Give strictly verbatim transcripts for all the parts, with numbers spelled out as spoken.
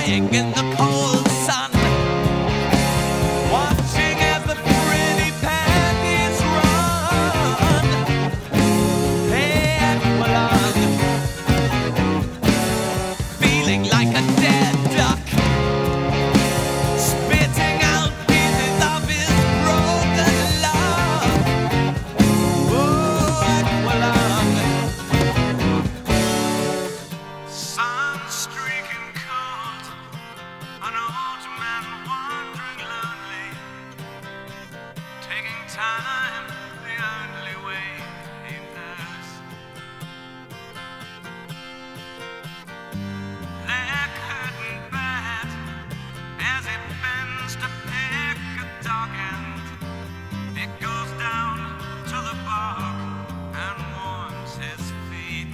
lying in the cold sun, watching as the pretty panties run. Hey, Aqualung, feeling like a dead duck, spitting out pieces of his broken love. Oh, Aqualung, sun streaking cold, an old man wandering lonely, taking time the only way he knows. Their curtain bad as it bends to pick a dog end. It goes down to the bog and warms his feet.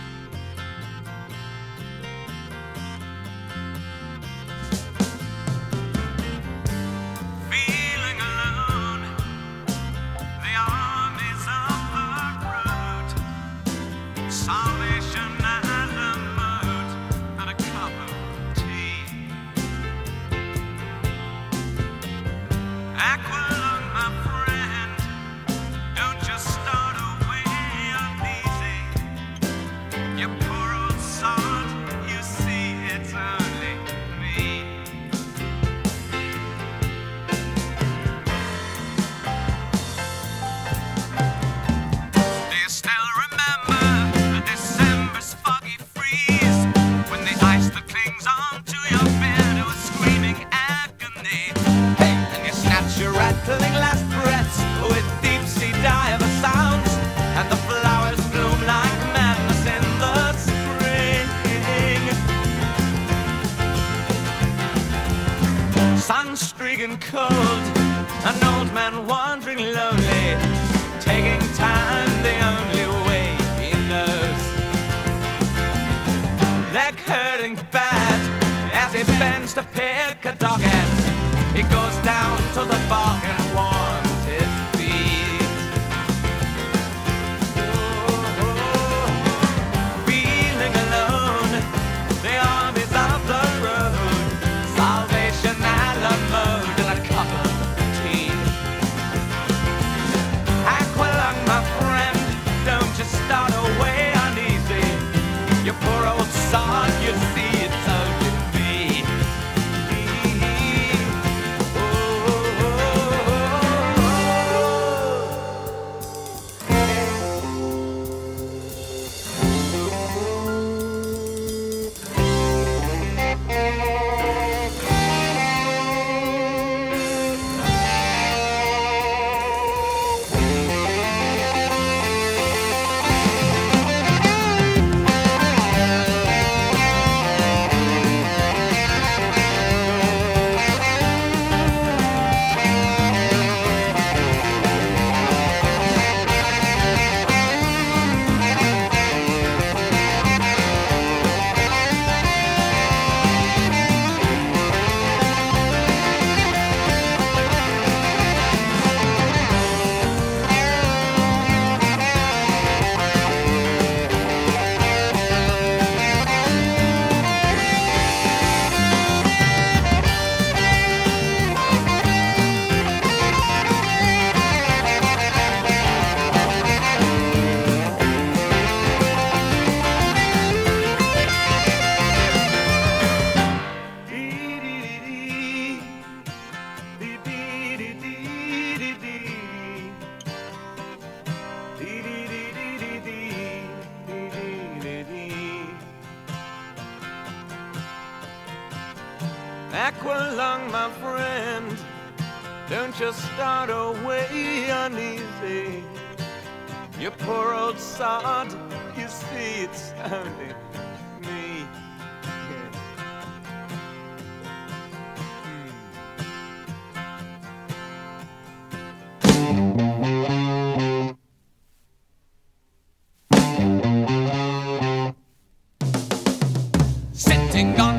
Feeling alone, the armies of the road, salvation and a moat and a cup of tea. Aqualung, my friend, don't just start away uneasy. You poor old sod, you see it's only me. Do you still remember a December's foggy freeze, when the ice that clings onto your beard was screaming agony? Hey, and you snatch your rattling last breaths with deep sea diver sounds, and the flowers bloom like madness in the spring. Sun streaking cold, an old man wandering lonely, taking time the only way he knows. Leg hurting bad as he bends to pick a dog end. He goes down to the bog and warms his feet. Oh, feeling alone, the armies of the road, salvation and a moat and a cup of tea. Aqualung, my friend, don't just start away uneasy. You poor old sod, you see it's only me. Oh, oh, Aqualung, my friend, don't just start away uneasy. You poor old sod, you see it's only me. Sitting on